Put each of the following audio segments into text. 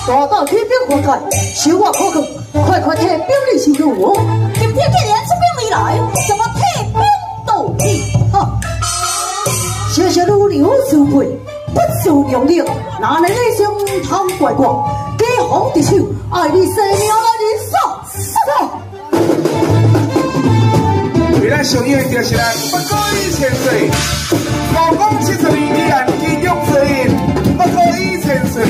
大大起兵活改，小我可可，快快提兵力行动我。 今天既然出兵未来，就我提兵到你。哈！ 谢谢如牛受惠，不受良力，哪能你相贪怪我？给皇的手，爱你生命来你杀杀！ 为咱上演就是咱不可以千岁，高光72依然继续指引，不可以千岁。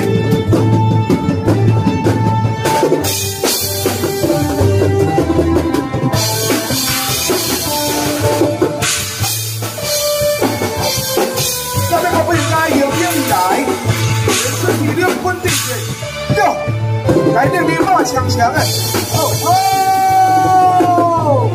咱们可不应该有兵以来，是体力稳定的，哟，来点兵马强强的，哦。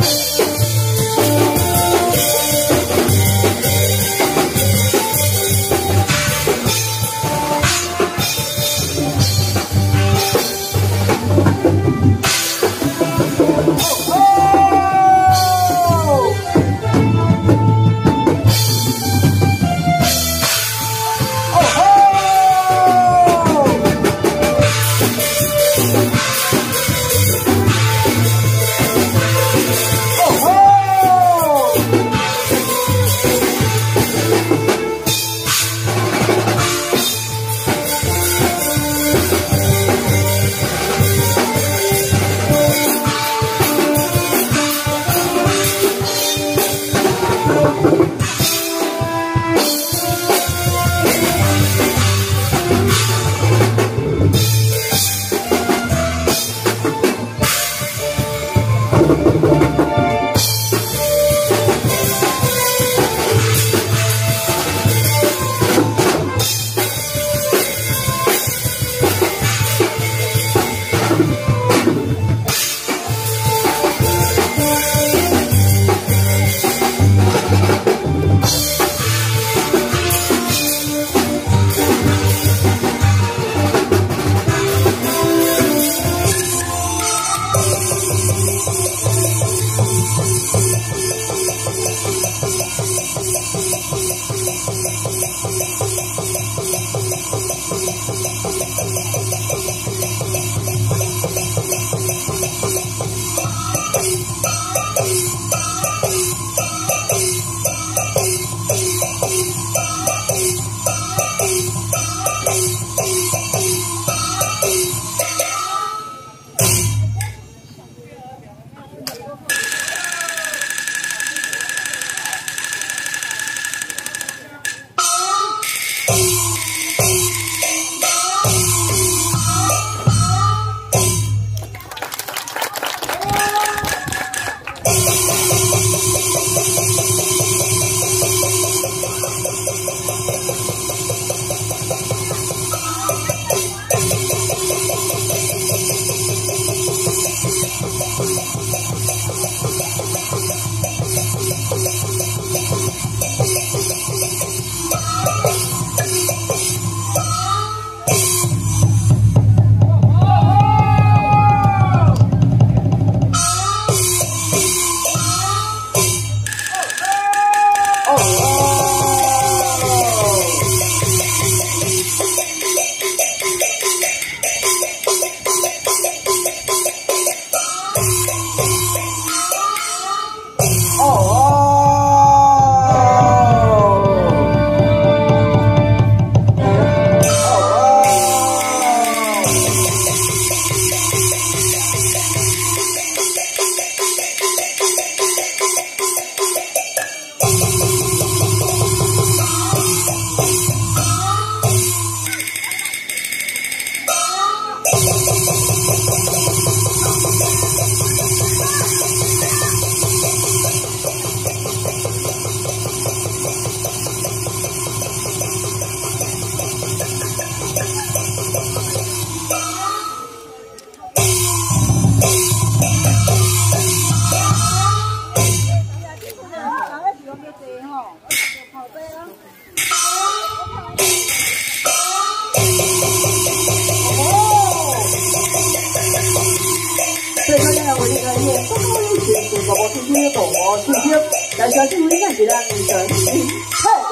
大家注意看，这两女生，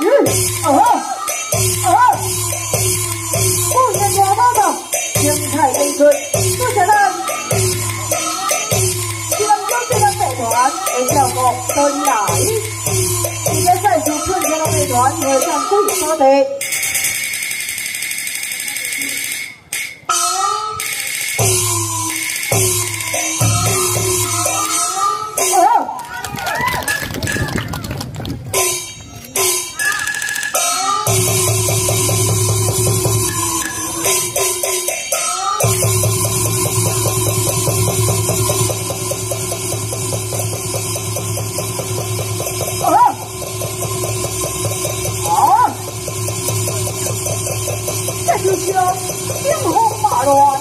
不能抓到的，精彩团会向贵所地。兵荒马乱，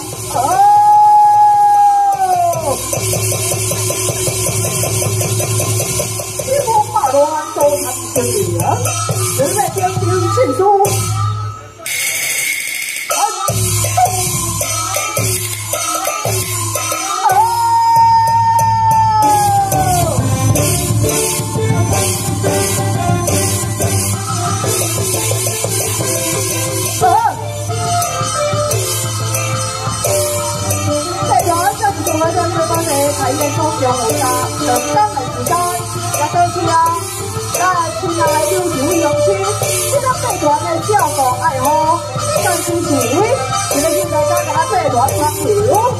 兵荒马乱都谈不清了，人在边兵迅速。睇嘅方向好大，就真係時間入到處啊！但係村內要小用處，呢粒飛團嘅消防愛好，呢陣時時，你哋現在大家飛團拍條。